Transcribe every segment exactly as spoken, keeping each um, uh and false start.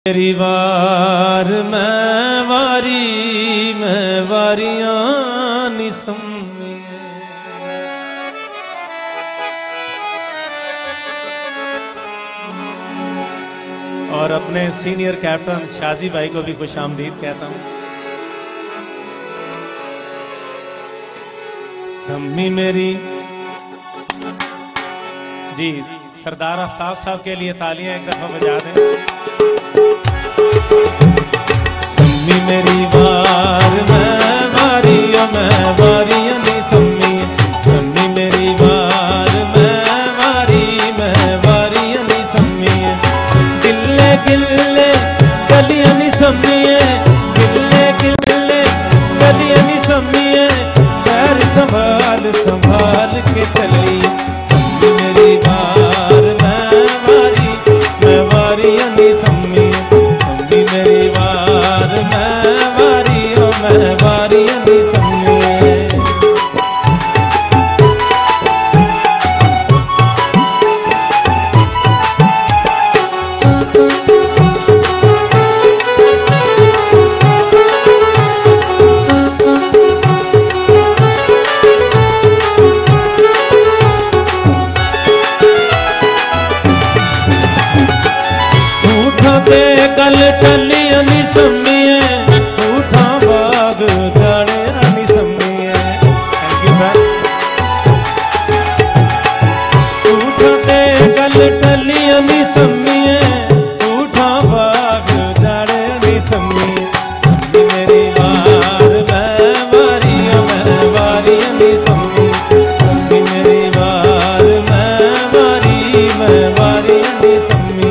मेरी वार मैं वारी मैं वारियां निसमी। और अपने सीनियर कैप्टन शाजी भाई को भी खुश आमदीद कहता हूं। सम्मी मेरी जी सरदार आफ्ताब साहब के लिए तालियां एक दफा बजा दें। सम्मी मेरी वार मैं वारियां मैं वारियां नी सम्मी। सम्मी मेरी वार मैं वारी मैं वारियां नी सम्मी। गिल्ले गिल्ले चलियां नी सम्मी। गिल्ले गिल्ले चलियां नी सम्मी। पैर संभाल संभाल के चली। सम्मी मेरी वार मैं वारी मैं वारियां नी सम्मी। सम्मी मेरी वार मैं वारी मैं वारियां नी सम्मी। कल टलियां नी सम्मी। उठा बाग जाने नी सम्मी। Thank you sir. उठा कल टलियां नी सम्मी। उठा बाग जाने नी सम्मी। सम्मी मेरी वार मैं वारी मैं वारियां नी सम्मी। सम्मी मेरी वार मैं वारी मैं वारियां नी सम्मी।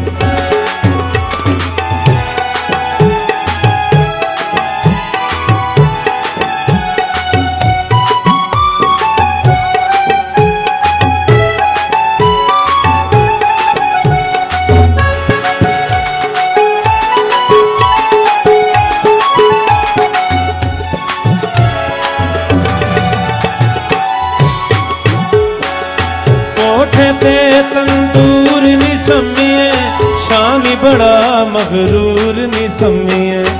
ते तंदूर नी सम्मी। शामी बड़ा मगरूर नी सम्मी।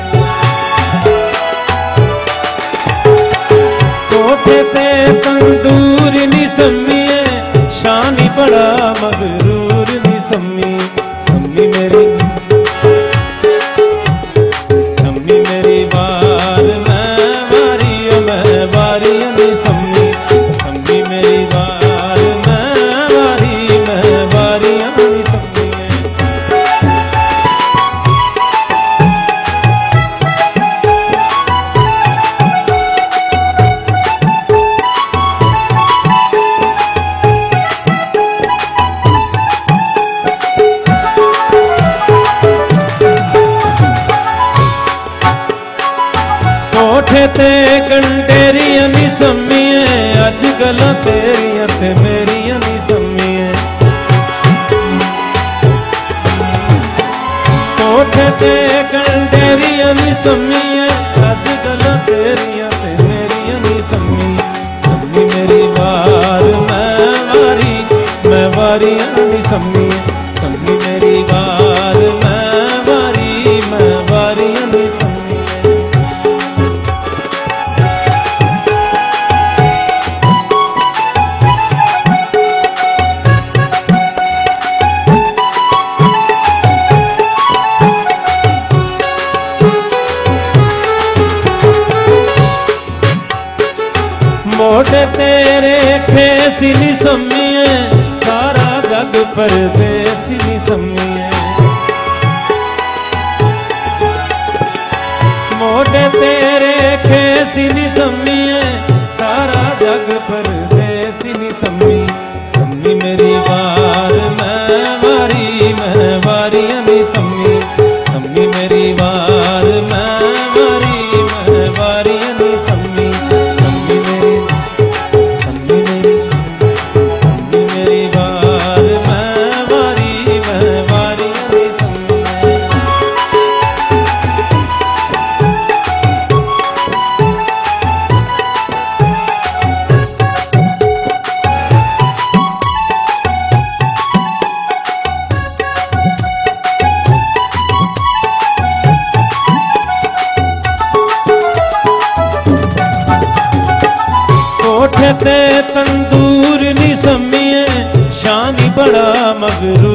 कोठे ते तंदूर नी सम्मी। शानी बड़ा मगरूर नी सम्मी। सम्मी मेरी सम्मी मेरी वार मैं वारी मैं वारियां नी सम्मी। सम्मी मेरी वार ते कंडेरियां नी सम्मी। अज गल्लां तेरियां ते मेरियां नी सम्मी। कोठे ते कंडेरियां नी सम्मी। अज गल्लां तेरियां ते मेरियां नी सम्मी। सम्मी मेरी वार मैं वारी मैं वारियां नी सम्मी। सम्मी मेरी वार मैं वारी मैं वारियां नी सम्मी। मोढ़े तेरे खेसी नी सम्मी। सारा जग परदेसी नी सम्मी। मोढ़े तेरे खेसी नी सम्मी। सारा जग परदेसी नी सम्मी। सम्मी मेरी वार मैं वारी मैं वारियां नी सम्मी। सम्मी मेरी वार मैं वारी मैं वारियां नी सम्मी। सम्मी मेरी सम्मी मेरी सम्मी मेरी वार मैं वारी मैं वारियां नी सम्मी। ते तंदूर नी सम्मिए शानी बड़ा मगरूर